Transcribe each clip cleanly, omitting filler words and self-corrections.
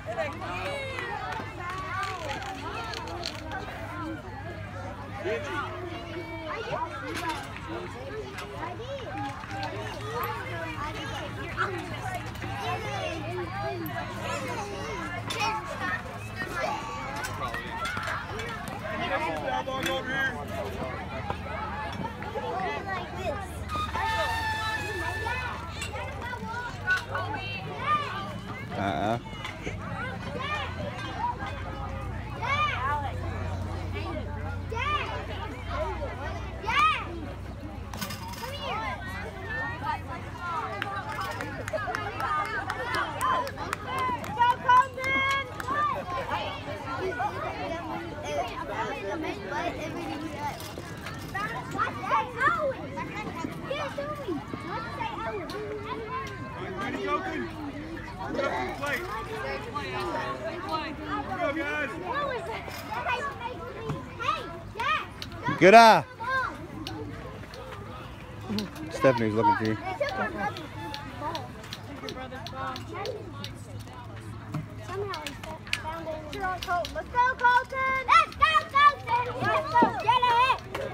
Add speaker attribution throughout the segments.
Speaker 1: Good eye. Stephanie's looking for you.
Speaker 2: Let's go, Colton! Let's go, Colton! Let's go, get it!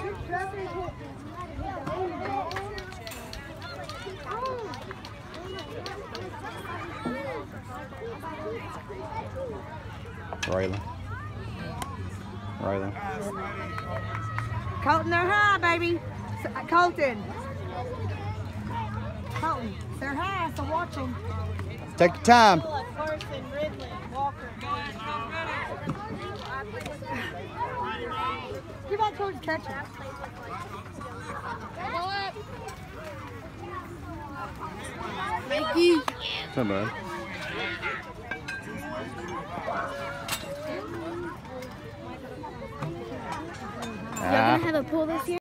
Speaker 1: Rylan.
Speaker 3: Colton, they're high, baby. Colton, they're high, so watch them.
Speaker 1: Take your time.
Speaker 3: Carson, Ridley, Walker. Give on towards catcher.
Speaker 2: Mikey.
Speaker 1: It's not bad.
Speaker 2: Y'all gonna have a pool this year?